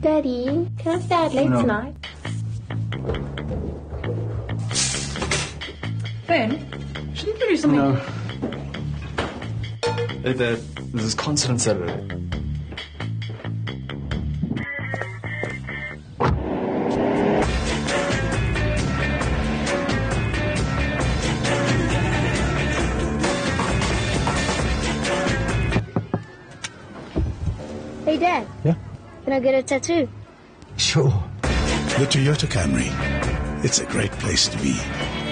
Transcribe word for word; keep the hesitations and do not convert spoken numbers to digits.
Daddy, can I stay out late no. tonight? Ben, shouldn't you do something? No. Hey, there, there's this concert on Saturday. Hey, Dad. Yeah? Can I get a tattoo? Sure. The Toyota Camry. It's a great place to be.